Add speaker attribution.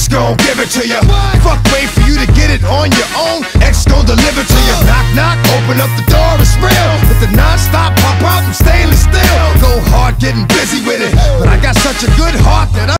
Speaker 1: gon' give it to ya. Fuck, wait for you to get it on your own. X gon' deliver to ya. Knock, knock, open up the door, it's real. With the non-stop pop out, I'm stainless steel. Go hard, getting busy with it. But I got such a good heart that